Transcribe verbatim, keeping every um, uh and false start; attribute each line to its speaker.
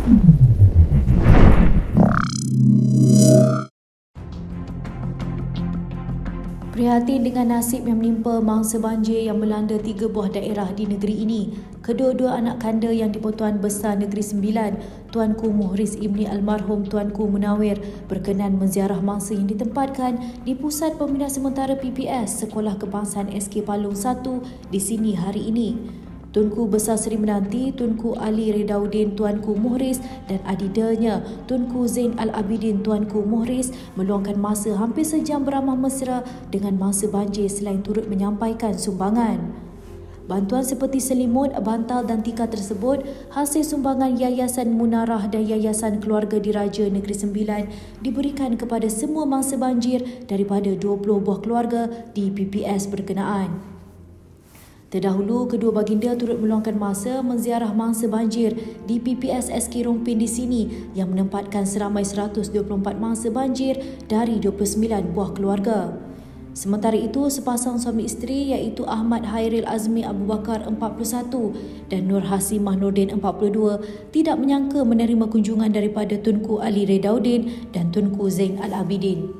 Speaker 1: Prihatin dengan nasib yang menimpa mangsa banjir yang melanda tiga buah daerah di negeri ini. Kedua-dua anak kanda yang di-Pertuan Besar Negeri Sembilan, Tuanku Muhriz Ibni almarhum Tuanku Munawir, berkenan menziarah mangsa yang ditempatkan di Pusat Pembinaan Sementara P P S Sekolah Kebangsaan S K Palung satu di sini hari ini. Tunku Besar Seri Menanti, Tunku Ali Redaudin Tuanku Muhriz dan adidanya Tunku Zain Al-Abidin Tuanku Muhriz meluangkan masa hampir sejam beramah mesra dengan mangsa banjir selain turut menyampaikan sumbangan. Bantuan seperti selimut, bantal dan tikar tersebut hasil sumbangan Yayasan Munarah dan Yayasan Keluarga Diraja Negeri Sembilan diberikan kepada semua mangsa banjir daripada dua puluh buah keluarga di P P S berkenaan. Terdahulu, kedua baginda turut meluangkan masa menziarah mangsa banjir di P P S S K Rompin di sini yang menempatkan seramai seratus dua puluh empat mangsa banjir dari dua puluh sembilan buah keluarga. Sementara itu, sepasang suami isteri iaitu Ahmad Hairil Azmi Abu Bakar empat puluh satu dan Nur Hasimah Nordin empat puluh dua tidak menyangka menerima kunjungan daripada Tunku Ali Redaudin dan Tunku Zain Al-Abidin.